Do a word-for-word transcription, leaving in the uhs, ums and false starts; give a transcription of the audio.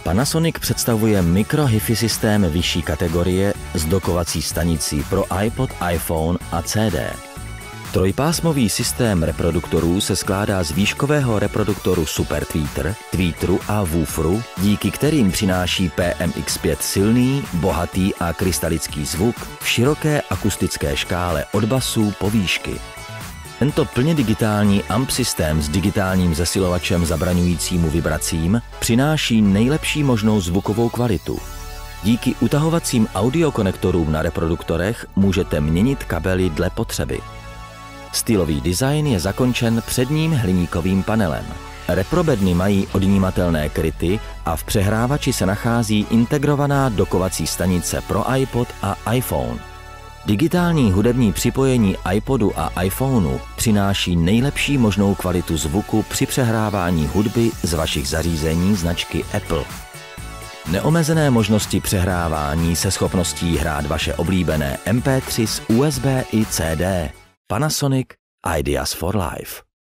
Panasonic představuje mikro hi-fi systém vyšší kategorie s dokovací stanicí pro iPod, iPhone a C D. Trojpásmový systém reproduktorů se skládá z výškového reproduktoru Super Tweeter, tweeteru a wooferu, díky kterým přináší P M X pět silný, bohatý a krystalický zvuk v široké akustické škále od basů po výšky. Tento plně digitální amp systém s digitálním zesilovačem zabraňujícímu vibracím přináší nejlepší možnou zvukovou kvalitu. Díky utahovacím audiokonektorům na reproduktorech můžete měnit kabely dle potřeby. Stylový design je zakončen předním hliníkovým panelem. Reprobedny mají odnímatelné kryty a v přehrávači se nachází integrovaná dokovací stanice pro iPod a iPhone. Digitální hudební připojení iPodu a iPhoneu přináší nejlepší možnou kvalitu zvuku při přehrávání hudby z vašich zařízení značky Apple. Neomezené možnosti přehrávání se schopností hrát vaše oblíbené M P tři z U S B i C D. Panasonic Ideas for Life.